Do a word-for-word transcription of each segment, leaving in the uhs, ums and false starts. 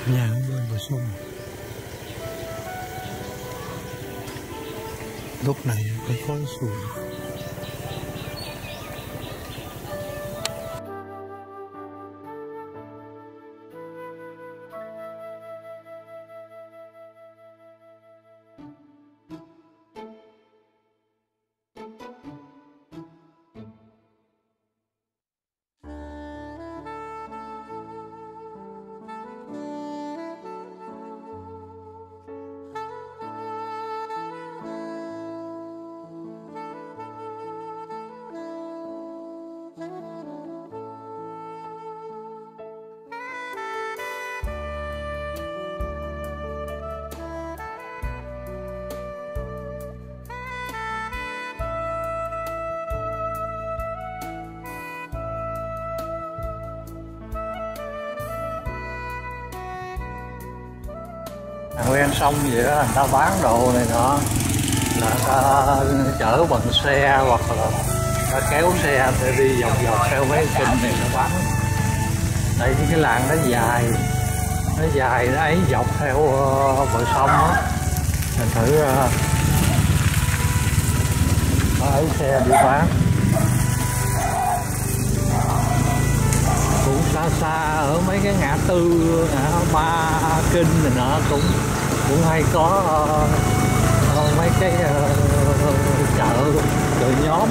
Nhà bên bờ sông. Lúc này có khói sùi. Ven sông vậy đó, người ta bán đồ này nọ, là ta chở bằng xe hoặc là ta kéo xe để đi vòng vòng theo mấy kênh này nó bán. Đây cái làng nó dài, nó dài nó ấy dọc theo bờ sông á, mình thử ấy xe đi bán. Cũng xa xa ở mấy cái ngã tư, ngã ba kinh này nọ cũng cũng hay có uh, mấy cái uh, chợ chợ nhóm.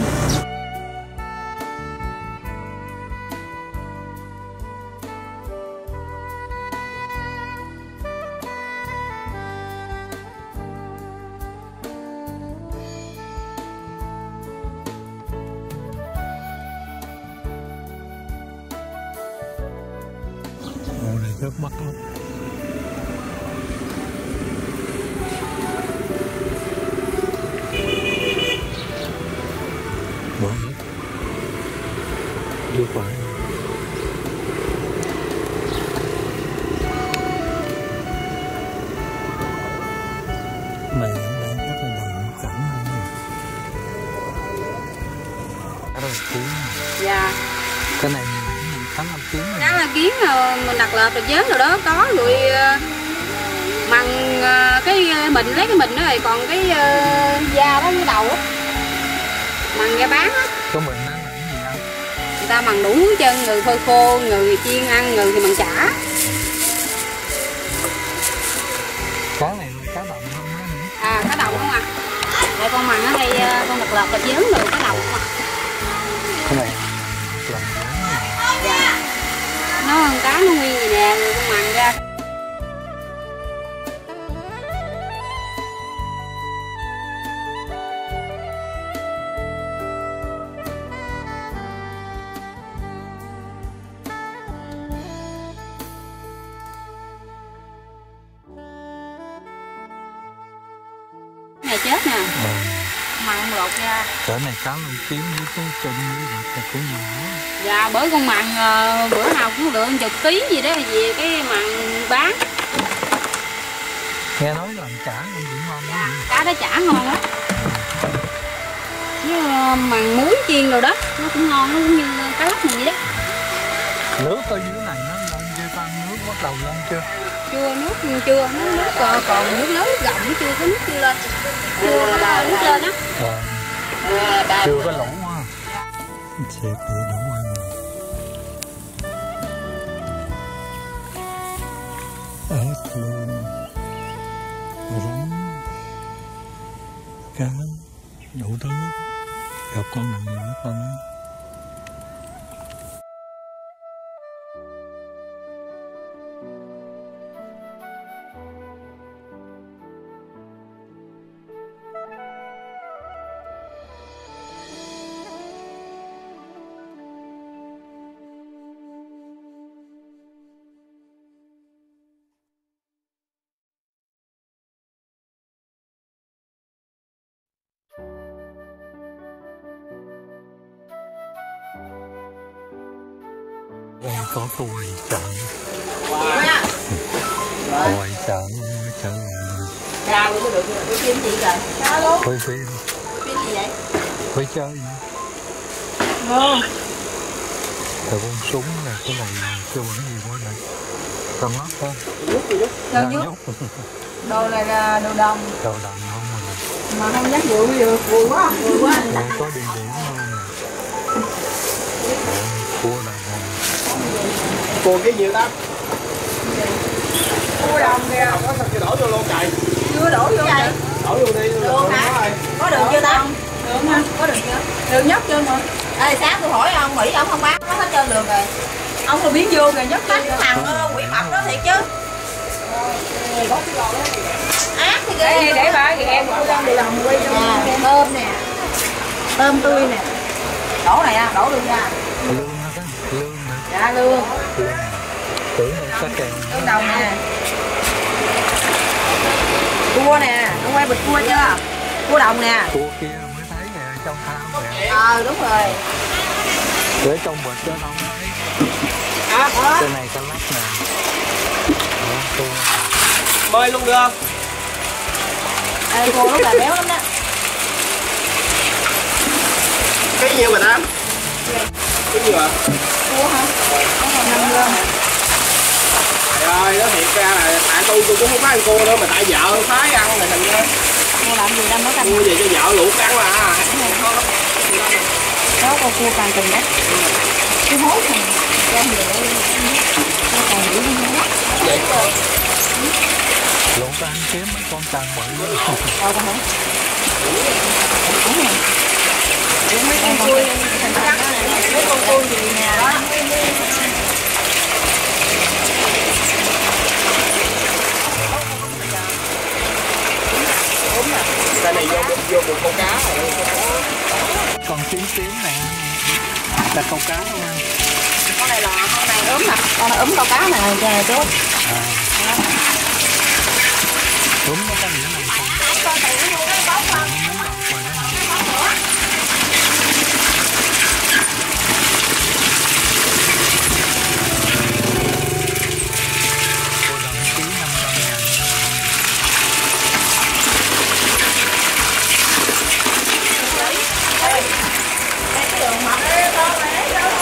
Màu này rất mắc lắm. Bỏ hết. Đưa phải. Này ở đây rất là đồng cảnh luôn. Cái đó là kiến. Dạ. Cái này cắn làm kiến này. Đó là kiến mà mình đặt lợp rồi chớn rồi đó, có rồi mằng cái mình lấy cái mình đó rồi còn cái uh, da đó cái đầu á. Mằng ra bán á. Có mình nó là cái gì ăn? Người ta mằng đủ muối chân, người phơi khô, người chiên ăn, người thì mằng chả. Cá này là cá đồng không á? À cá đồng không à. Đây con mằng ở đây con đặt lợp rồi chớn rồi cá đồng không à. Cái này là dạ. Nó con cá nó nguyên gì nè, rồi con mằng ra. Này chết nè. Ừ. Mặn lột ra. Cỡ này cá lông kiếm với cái chân với vật là cũng nhiều. Dạ bởi con mặn bữa nào cũng được chục ký gì đó về cái mặn bán. Nghe nói làm chả cũng cũng ngon lắm. Cá đó chả ngon lắm. Với mặn muối chiên rồi đó, nó cũng ngon, nó cũng như cá lóc mình vậy đó. Nước ở dưới này nó lên chưa con, nước bắt đầu lên chưa? Chưa, nước chưa, nó nước còn, còn nước lớn nước rộng chưa có nước chưa lên. Chưa có nước lên á. À, chưa có lỗ ha. Sẽ tự đủ ăn. Ếch luôn, rắn, cá, đủ thứ. Gặp con này nữa con ấy. Đây có tôi chợ. Rồi chợ chợ Sao mới được cái phim gì rồi? Sao quay phim. Phim gì vậy? Quay chơi. Ngon. Rồi con súng này, cái này chưa vẫn gì quá này. Con lót thôi. Đơn nhúc. Đồ này là đồ đồng. Đồ đồng không mà. Mà không dắt rượu được, vui quá, vui quá. Đây có điểm điểm luôn nè. Cua đồng này. Cua cái gì ta? Cua đồng kìa. Có sao chưa đổ vô luôn trời? Chưa đổ vô vậy. Đổ vô đi. Đường hả? Có đường chưa ta? Đường hả? Có đường chưa? Đường nhấc chưa mà. Ê sáng tôi hỏi ông Mỹ ông không bán nó hết trơn đường rồi. Ông là biến vô kìa nhấc cái thằng quỷ mập đó thiệt chứ. Ác thì ghê. Để bà kìa em con đồ đồng quay cho tôm nè. Tôm tươi nè. Đổ này à, đổ đường ra. Lương hả cái? Lương hả? Dạ lương. Lương. Tưởng là có kèm. Lương đồng nè. Cua nè, ông quay bịch cua chưa? Cua đồng nè. Cua kia mới thấy nè, trong thao nè. Ờ đúng rồi. Để trong bịch cho không thấy. À, cái này cá lóc nè. Đó, cua. Mời luôn được không? Ê cua lúc là béo lắm đó. Cái gì mà ta? Cái gì mà? Cua hả? Cái này năm gram. Trời ơi, nó thiệt ra là tại tôi tôi cũng không có ăn cua đâu mà tại vợ phái ăn này thành ra. Cua làm gì đâm nó canh. Mua về cho vợ luộc ăn mà. Đó con cua càng từng đấy. Cái hố này ra nhiều để nó càng dữ hơn đó. Vậy rồi. Lộn ta ăn kiếm mấy con càng bự. Đâu con hả? Đúng rồi. Mấy con cua mấy con cua gì nè. Cái này vô vô một con cá rồi. Con tím tím nè. Là câu cá không anh? Con này là con này ốm nè, con này ốm câu cá nè, giờ này tốt. À. Đúng nó có nghĩa là không. Con này nó mua cái bóng không? Cô đồng ký năm trăm ngàn. Cái đường mập đấy, con này đâu.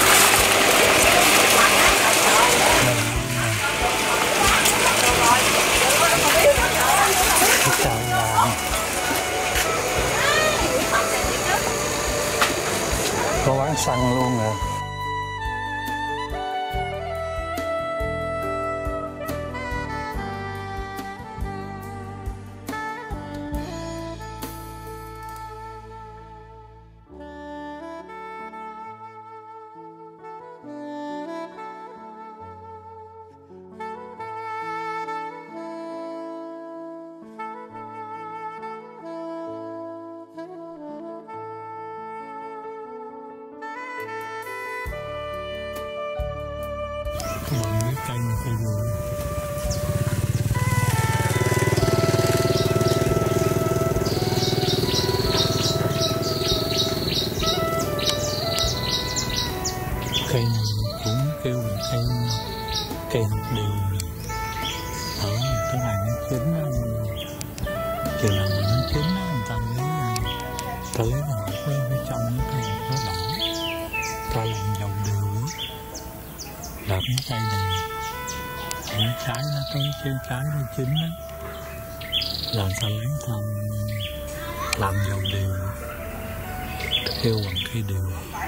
Có bán xăng luôn nè. Các bạn biết cây này cây gì? Cây này cũng kêu là cây cây hạt điều. Ở cái này nó chín á, chừng nào mà nó chín á, người ta lấy ta lấy vào cái bên trong nó cây nó đỏ, ta làm dầu điều á, là cái cây này những trái nó tới cái trái nó chín á, là ta lấy ta làm dầu điều, kêu bằng cây điều.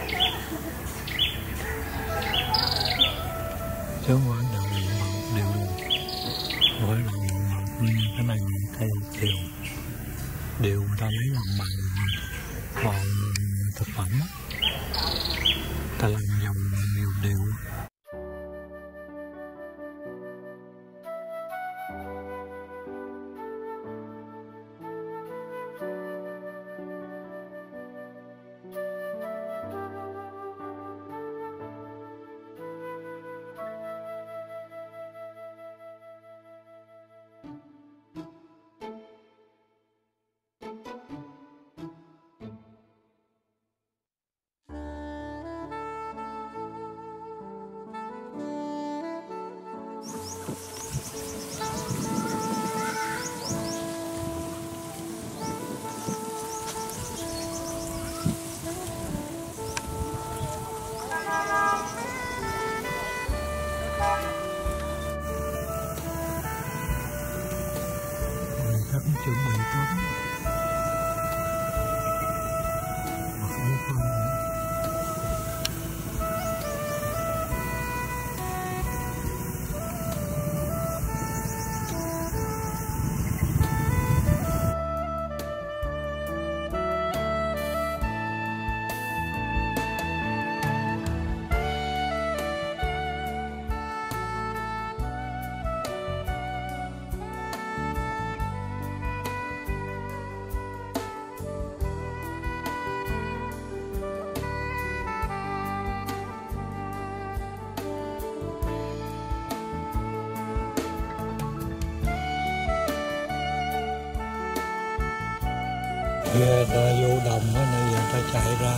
Chứ không phải đậu màu điều, không phải đậu màu cái này là cây điều, điều người ta lấy làm màu vào thực phẩm á, ta làm dầu điều điều. vẫn chuẩn bị tắm. Mặc áo phao nữa. Giờ ta vô đồng á, bây giờ ta chạy ra.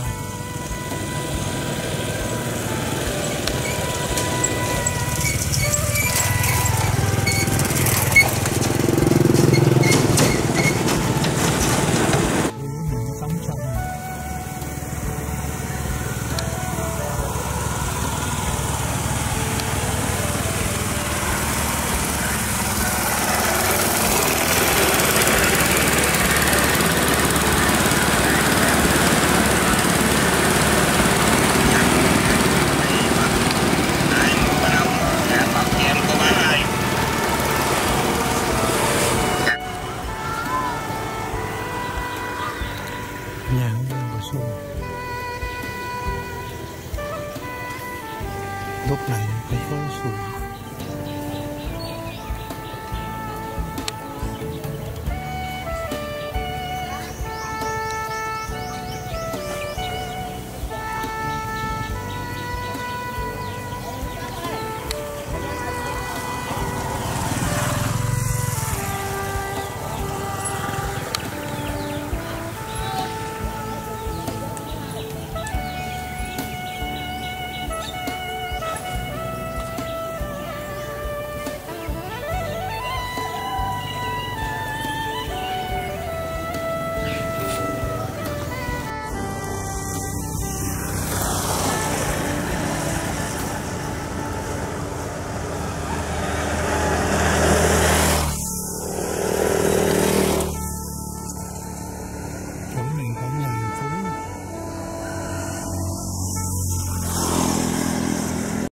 Tắm sông. Nhà bên bờ sông. Lúc này phải có xuồng.